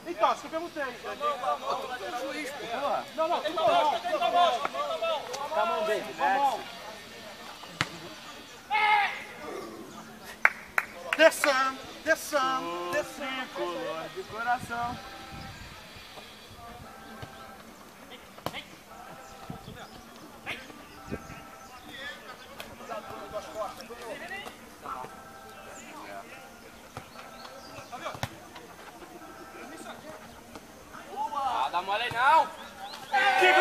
Então, isso que eu perguntei. Juiz, Porra. Não, tudo bom. Tá a mão dele, né? Desçamos. Tricolor de coração. Dá mole aí não! Que